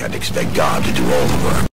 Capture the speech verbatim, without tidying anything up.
Can't expect God to do all the work.